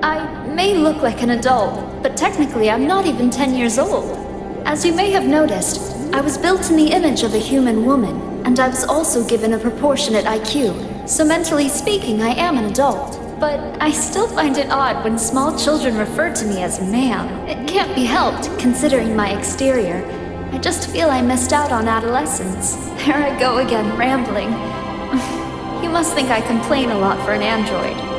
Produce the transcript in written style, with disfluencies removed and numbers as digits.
I may look like an adult, but technically I'm not even 10 years old. As you may have noticed, I was built in the image of a human woman, and I was also given a proportionate IQ, so mentally speaking, I am an adult. But I still find it odd when small children refer to me as ma'am. It can't be helped, considering my exterior. I just feel I missed out on adolescence. There I go again, rambling. You must think I complain a lot for an android.